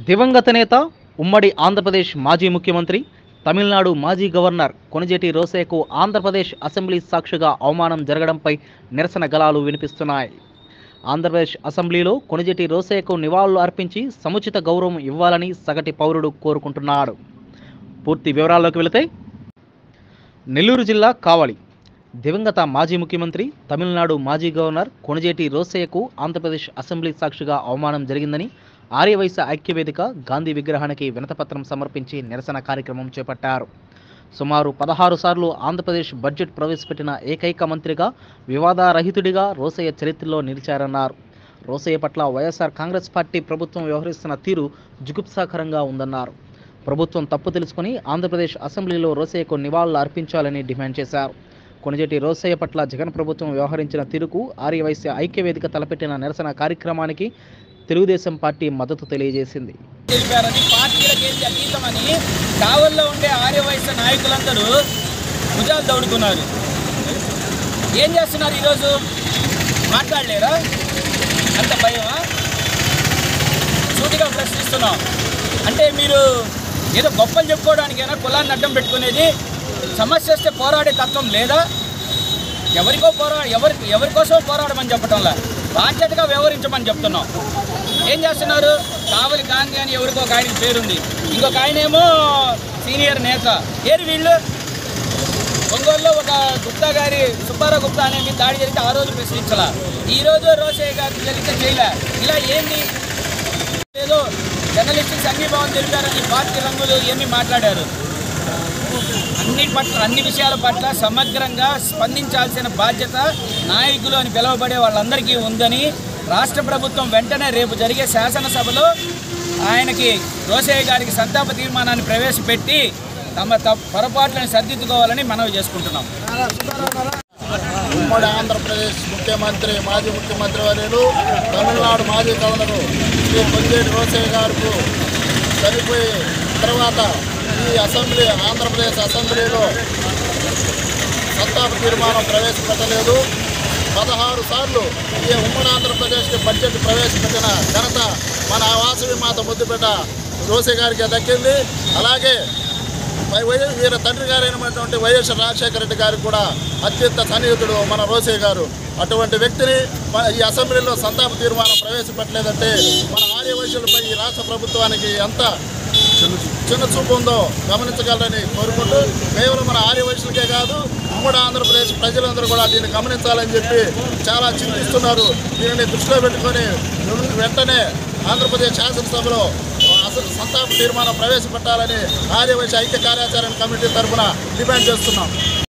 దివంగత నేత ఉమ్మడి ఆంధ్రప్రదేశ్ మాజీ ముఖ్యమంత్రి తమిళనాడు మాజీ గవర్నర్ కొణిజేటి రోసయ్యకు ఆంధ్రప్రదేశ్ అసెంబ్లీ సాక్షిగా అవమానం జరగడంపై నిరసన గళాలు వినిపిస్తున్నాయి. ఆంధ్రప్రదేశ్ అసెంబ్లీలో కొణిజేటి రోసయ్యకు నివాళులు అర్పించి సముచిత గౌరవం ఇవ్వాలని సగటు పౌరుడు కోరుకుంటున్నాడు. పూర్తి వివరాల్లోకి వెళితే, నెల్లూరు జిల్లా కావలి దివంగత మాజీ ముఖ్యమంత్రి తమిళనాడు మాజీ గవర్నర్ కొణిజేటి రోసయ్యకు ఆంధ్రప్రదేశ్ అసెంబ్లీ సాక్షిగా అవమానం జరిగిందని ఆర్యవైశ్య ఐక్యవేదిక గాంధీ విగ్రహానికి వినతిపత్రం సమర్పించి నిరసన కార్యక్రమం చేపట్టారు. సుమారు 16 సార్లు ఆంధ్రప్రదేశ్ బడ్జెట్ ప్రవేశపెట్టిన ఏకైక మంత్రిగా వివాదారహితుడిగా రోసయ్య చరిత్రలో నిలిచారన్నారు. రోసయ్య పట్ల వైఎస్ఆర్ కాంగ్రెస్ పార్టీ ప్రభుత్వం వ్యవహరిస్తున్న తీరు జుగుప్సాకరంగా ఉందన్నారు. ప్రభుత్వం తప్పు తెలుసుకుని ఆంధ్రప్రదేశ్ అసెంబ్లీలో రోసయ్యకు నివాళులు అర్పించాలని డిమాండ్ చేశారు. కొణిజేటి రోసయ్య పట్ల జగన్ ప్రభుత్వం వ్యవహరించిన తీరుకు ఆర్యవైశ్య ఐక్యవేదిక తలపెట్టిన నిరసన కార్యక్రమానికి తెలుగుదేశం పార్టీ మద్దతు తెలియజేసింది. కావల్లో ఉండే ఆర్యవైశ్య నాయకులందరూ భుజాలు దౌడుకున్నారు. ఏం చేస్తున్నారు? ఈరోజు మాట్లాడలేరా? అంత భయమా? సూటిగా ప్రశ్నిస్తున్నాం. అంటే మీరు ఏదో గొప్పలు చెప్పుకోవడానికైనా కులాన్ని అడ్డం పెట్టుకునేది? సమస్య వస్తే పోరాడే తత్వం లేదా? ఎవరి కోసం పోరాడమని చెప్పటంలా, బాధ్యతగా వ్యవహరించమని చెప్తున్నాం. ఏం చేస్తున్నారు? కావలి గాంధీ అని ఎవరికో ఒక ఆయనకి పేరుంది, ఇంకొక ఆయనేమో సీనియర్ నేత. ఏరు వీళ్ళు? ఒంగోలులో ఒక గుప్తా గారి సుబ్బారావు గుప్తా అనేది దాడి జరిగితే ఆ రోజు ప్రశ్నించాల, ఈరోజు రోసయ్య గారికి జరిగితే చేయలే. ఇలా ఏంది? ఏదో జర్నలిస్టుకి సంఘీభావం తెలిపారని పార్టీ రంగులు ఇవన్నీ మాట్లాడారు. అన్ని విషయాల పట్ల సమగ్రంగా స్పందించాల్సిన బాధ్యత నాయకులు అని పిలువబడే వాళ్ళందరికీ ఉందని రాష్ట్ర ప్రభుత్వం వెంటనే రేపు జరిగే శాసనసభలో ఆయనకి రోసయ్య గారికి సంతాప తీర్మానాన్ని ప్రవేశపెట్టి తమ పొరపాట్లను సరిదిద్దుకోవాలని మనవి చేసుకుంటున్నాం. ఉమ్మడి ఆంధ్రప్రదేశ్ ముఖ్యమంత్రి మాజీ ముఖ్యమంత్రి వర్యులు తమిళనాడు మాజీ గవర్నరు శ్రీ కొణిజేటి రోసయ్య గారు చనిపోయి తర్వాత ఈ ఆంధ్రప్రదేశ్ అసెంబ్లీలో సంతాప తీర్మానం ప్రవేశపెట్టలేదు. 16 సార్లు ఈ ఉమ్మడి ఆంధ్రప్రదేశ్కి బడ్జెట్ ప్రవేశపెట్టిన ఘనత మన వాసవి మాత ముద్దుబిడ్డ రోసయ్య గారికి దక్కింది. అలాగే వీరి తండ్రి గారైనటువంటి వైఎస్ రాజశేఖర రెడ్డి గారికి కూడా అత్యంత సన్నిహితుడు మన రోసయ్య గారు. అటువంటి వ్యక్తిని ఈ అసెంబ్లీలో సంతాప తీర్మానం ప్రవేశపెట్టలేదంటే మన ఆర్యవైశ్యులపై ఈ రాష్ట్ర ప్రభుత్వానికి ఎంత చిన్న చూపు ఉందో గమనించగలరని కోరుకుంటూ, కేవలం మన ఆర్యవైశ్యులకే కాదు ఉమ్మడి ఆంధ్రప్రదేశ్ ప్రజలందరూ కూడా దీన్ని గమనించాలని చెప్పి చాలా చింతిస్తున్నారు. దీనిని దృష్టిలో పెట్టుకొని వెంటనే ఆంధ్రప్రదేశ్ శాసనసభలో సంతాప తీర్మానం ప్రవేశపెట్టాలని ఆర్యవైశ్య ఐక్య కార్యాచరణ కమిటీ తరఫున డిమాండ్ చేస్తున్నాం.